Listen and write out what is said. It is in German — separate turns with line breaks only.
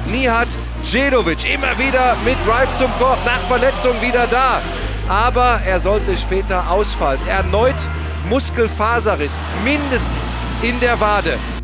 Nihat Džedović immer wieder mit Drive zum Korb, nach Verletzung wieder da. Aber er sollte später ausfallen. Erneut Muskelfaserriss, mindestens in der Wade.